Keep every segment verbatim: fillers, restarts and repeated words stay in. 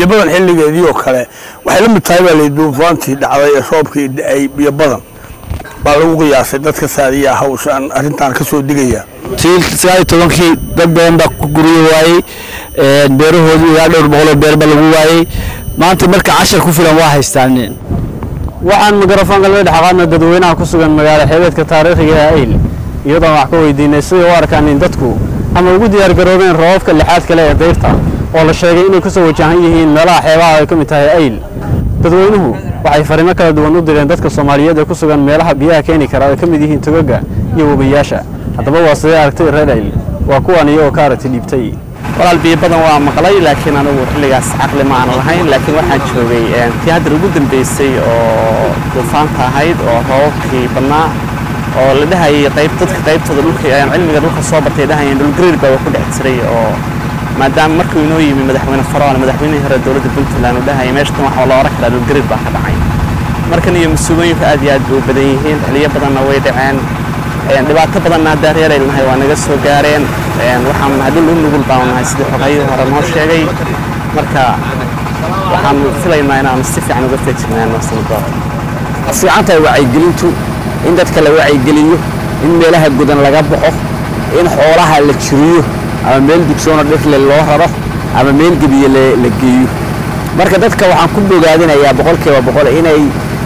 بيبدن حلي جديو كله وحلم الطيبة اللي دوفانتي دعوة صوبك أي بيبدن بالوقي يا سيدات كسادية هوشان أرنتان كسود دقيقة تيل ساي تونكي دبان بقولي واي بيره هو يعلو بقوله بير بالوقي واي ما أنت مركز عشر كفر واحد استعنين waxaan mikrofon galbeed xaqaana dadweynaha ku sugan magaalada xeebadka taariikhiga ah Ayl iyadoo wax ka weydiinay sidoo u arkaan in dadku ama ugu diyaar garoobeen roobka lixaad kale ee dayrta oo la sheegay inay ku soo wajahan yihiin meelaha xeebaha ay ka mid tahay Ayl dadweynuhu waxay fariimo kala duwan u direen dadka Soomaaliyeed ee ku sugan meelaha biyaha keeni kara ay ka mid yihiin togaga iyo wabiyaasha haddaba waa sidee aragtay reer Ayl waa kuwan iyagoo ka aragtay dhiibtay walaal biyo badan waa maqlay laakiin anigu xilligaas aqli ma aan lahayn laakiin waxaan joogay tii hadda ugu dambeysay oo duufaanta ahayd oo roobkii badnaa oo la dhahayay qayb dadka qaybtooda dhulka ayaan cilmiga dhulka soo bartay dhahayeen dhul gariir baa ku dhex jiray oo maadaama markii inoo yimi madaxweyne Faraan madaxweynihii hore dawladda Puntland uu dhahayay meeshtan waxa loo arkaa dhul gariir baa ka dhacay markan iyo mas'uuliyiinta aad iyo aad u badan yihiin xilliyo badanna way dhaceen dhibaato badan hadda reer Ayl waa naga soo gaareen waxaan hadal u nugul baanahay sidii xogaayada hore noo sheegay marka waxaan filaynaa inaan si fiican uga feejignaano sanadka fiicanta wacyi gelintu in dadka la wacyi geliyo in meelaha gudan laga baxo in xoolaha la jiriyo ama meel dugsoona dhifle loo raro ama meel gabiye la geeyo marka dadka waxaan ku bogaadinayaa boqolkiiba boqol inay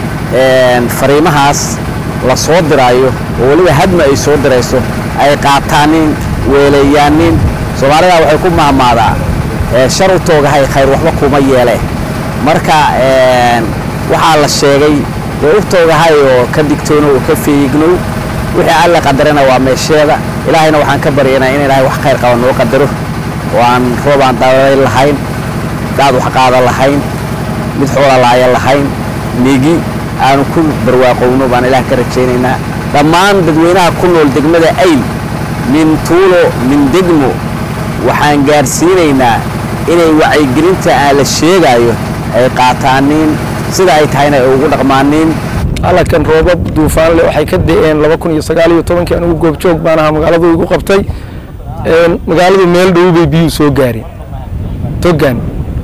fariimahaas la soo diraayo oo waliba hadma ay soo dirayso ay qaataanin weelayaanin Soomaalida waxay ku maamaadaa ee shar u toogahay khayr waxba kuma yeelee marka ee waxa la sheegay ee u toogahay oo ka digtoono oo ka fiigno wixii alla qadarana waa meesheeda ilaahayna waxaan ka baryaynaa in ilaahay wax khayr qabo noo qadaro waan roobaan daaway lahayn daad wax qaada lahayn mid xoolo laaya lahayn nigi aan ku barwaaqowno baan ilaahay ka rajaynaynaa dhammaan dadweynaha ku nool degmada Ayl min tuulo min degmo waxaan gaarsiinaynaa inay wacyi gelinta aan la sheegayo ay qaataanin sida ay tahayna ay ugu dhaqmaaneen alla kan roobab duufaan leh waxay ka deeyeen laba kun iyo sagaal iyo toban kii anigu goob joog baan ahaa magaalada igu qabtay een magaaladu meel dhow bay biyo soo gaareen togan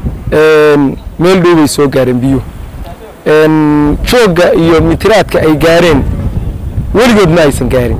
een meel dhow bay soo gaareen biyo een jooga iyo mitiraadka ay gaareen weligood ma aysan gaarin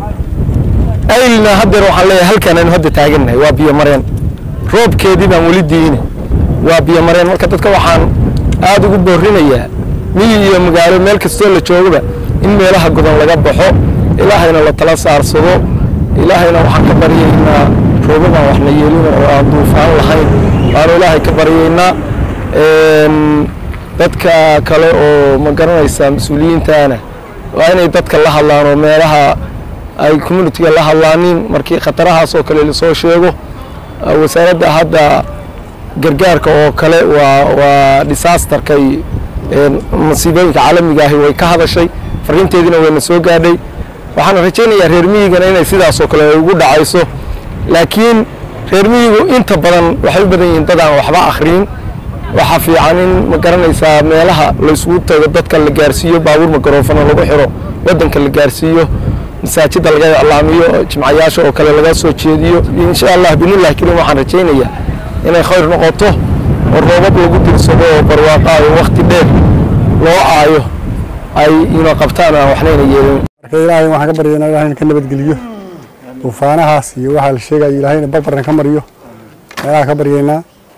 Aylna hadda waxaan leeyahay halkan aan hadda taaganahay waa biyo mareen roobkeedii baan wali diin waa biyo mareen marka dadka waxaan aad ugu boorinayaa miyi iyo magaalo meel kasta la joogaba in meelaha godan laga baxo ilaahayna la tala saarsado ilaahayna waxaan ka baryaynaa roobada wax la yeelin oo aan duufaan lahayn aan ilaahay ka baryaynaa een dadka kale oo ma garanaysa mas'uuliyiintaana waa inay dadka la hadlaan oo meelaha ay community la hadlaanin markii khatarahaas oo kale la soo sheego wasaaradda hadda gargaarka oo kale waa waa disaster kay een masiibooyinka caalamiga ah way ka hadashay fariinteedina way na soo gaadhay waxaan rajaynayaa reer miyiga inay sidaas oo kale ugu dhacayso laakiin reer miyigu inta badan waxay u badan yihiin dad aan waxba akhriin waxa fiican in ma garanaysaa meelaha la isugu tago dadka la gaarsiiyo baabuur mikrofon lagu xiro wadanka la gaarsiiyo masaajida laga allaamiyo jimcayaasha oo kale laga soo jeediyo insha Allah billahi kariim waxaan rajaynayaa inay khayr noqoto oo roobab lagu dirsado oo barwaaqo iyo waqti dheer loo aayo ay inoo qabtaan waxna yeelin marka ilaahay waxaan ka baryaynaa ilaahay ka nabad geliyo duufaanahaas iyo waxa la sheegay ilaahay barbaran ka mariyo meelaha ka baryaynaa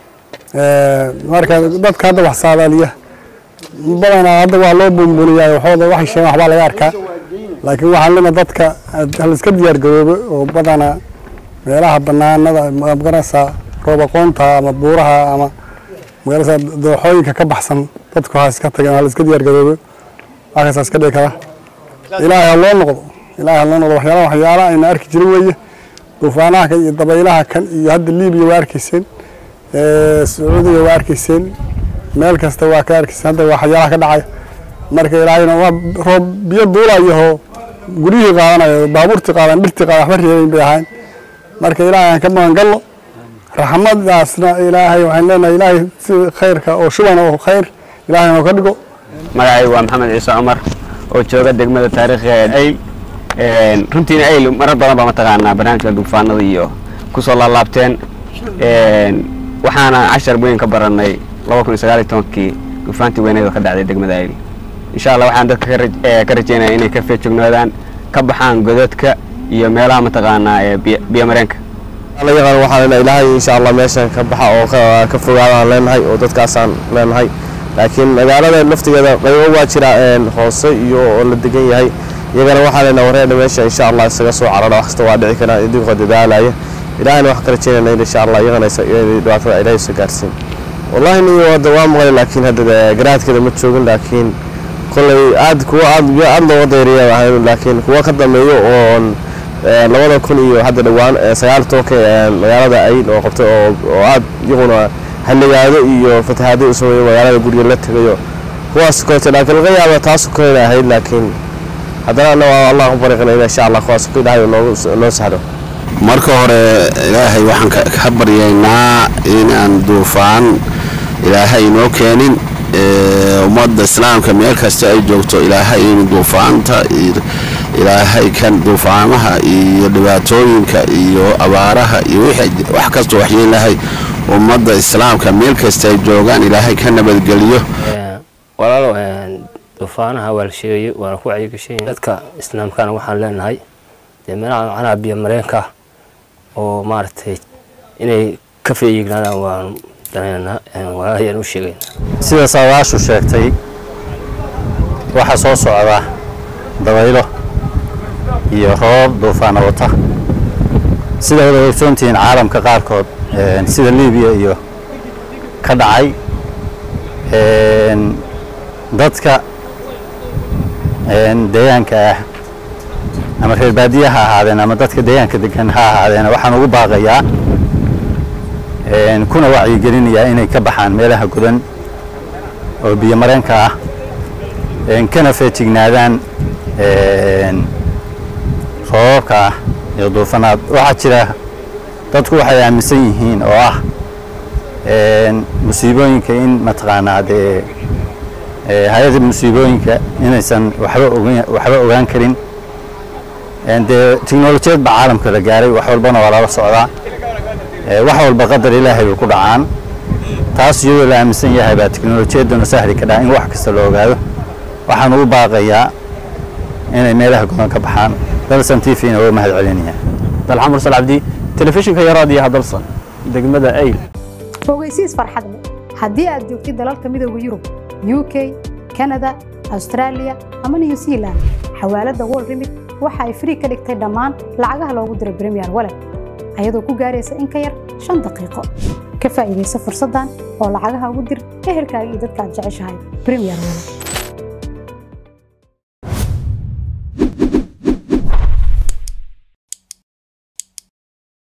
ee marka dadka hadda wax saadaaliya badan hadda waa loo buunbuuniyaa waxooda wax sheegay waxba laga arkaa laakiin waxaan leenahay dadka hal iska diyaar garoobo oo badana meelaha banaanada magarasa roob aqoonta ama buuraha ama magarasa dooxooyinka ka baxsan dadku ha iska tagaan hal iska diyaar garoobo waxa iska dhigay ilaahay loo noqdo ilaahay loo noqdo waxyaalaha waxyaalaha ay arki jirin weeye duufaanaha iyo dabaylaha kan iyo hadda Liibiya waa arkiiseen ee Sacuudiga waa arkiiseen meel kasta waa ka arkiiseen hadda waxyaalaha ka dhacay marka ilaahayna waa roob biyo duulayo guriyada qaadanayo baabuurta qaadan dhirta qaadan waxba reeyin baahan marka ilaahay ka magan galo raxmadaasna ilaahay waxaan leenahay ilaahay si khayrka oo shuban oo khayr ilaahay oo ka dhigo magacay waa Maxamed Ciise Umar oo jooga degmada taariikhiga Ayl een runtiina Ayl marar badan baa mataqaanaa barnaamijka duufaanada iyo ku soo laabteen een waxaana cashar weyn ka baranay laba kun iyo sagaal iyo tobankii duufaantii weyneed ka dhacday degmada Ayl insha Allah waxaan dadka ka rajeynayaa inay ka feejignoodaan ka baxaan godadka iyo meelaha mataqaanaa ee biyo mareenka la yaqaan waxaan ilaahay insha Allah meeshan ka baxa oo ka fogaadaan leenahay oo dadkaasaan leenahay laakiin magaalada laftigeeda qaybo waa jira een hoose iyo oo la degan yahay iyagana waxaan leenahay wareer meesha insha Allah isaga soo cararo wax kasta waa dhici kara idin qod dadaalaya ilaahayna wax kala jeeynaa insha Allah iyagana dhibaatada ilaahay soo gaarsiin wallahi ni wada waa maqlay laakiin hadda garaadkeeda ma joogin laakiin kulay aad kuwa aad aad loo deeriyaa waxaan laakiin kuwa ka dameeyo oo labada kun iyo hadda dhawaan sagaal iyo toban magaalada Ayl oo qabtay oo aad iyaguna haligaado iyo fatahaado u sameeyay magaalada guriga la tagayo kuwaas koolta laakiin laga yaabo taas ku leeyahay laakiin haddana Allah ku bariqnaa insha Allah kuwaas ku ilaahay noo sahlo marka hore ilaahay waxaan ka baryaynaa inaan duufaan ilaahay noo keenin ummadda islaamka meel kasta ay joogto ilaahay inuu duufaanta ilaahay kan duufaamaha iyo dhibaatooyinka iyo abaaraha iyo wixii wax kasta waxyeelahay ummadda islaamka meel kasta ay joogaan ilaahay ka nabadgeliyo walaalo duufaanaha waa la sheegay waana ku caygashay dadka islaamkana waxaan leenahay deemeena ana biyo mareenka oo maartay inay ka feeyignaadaan waan danayna waayaan u sheegay sida saadaashu sheegtay waxa soo socda dabaylo iyo roob duufaan wata sida wada ogsoontiin caalamka qaarkood sida Liibiya iyo ka dhacay dadka deegaanka ama reer baadiyaha ahaadeen ama dadka deegaanka degan ha ahaadeen waxaan ugu baaqayaa een kuna wacyi gelinayaa inay ka baxaan meelaha gudan oo biyo mareenka ah een kana feejignaadaan een roobka iyo duufanaad waxa jira dadku waxay aaminsan yihiin oo ah een musiibooyinka in mataqaanaad ee hay'adda musiibooyinka inaysan waxba ogaan waxba ogaan karin and the technology ba caalamka la gaaray wax walbana waa la socdaa ee wax walba qadar Ilaahay uu ku dhacaan taas iyadoo la aaminsan yahay ba technology-duna sahli ka in wax kasta loo ogaado waxaan u baaqayaa inay meelaha go'aan ka baxaan dalsan T V-na oo mahad celinaya dalxan mursal abdi telefishinka yaraadiyaha dalsan degmada Ayl fogeysiis farxad leh haddii aad joogtid dalalka midowga Yurub U K Canada Australia ama New Zealand xawaalada World Remit waxa ay free ka dhigtay dhammaan lacagaha loogu diray Premier Wallet ayadoo ku gaaraysa in ka yar shan daqiiqo ka faa'iideyso fursadan oo lacagaha ugu dir ehelkaaga iyo dadka aad jeceshahay Premier Wallet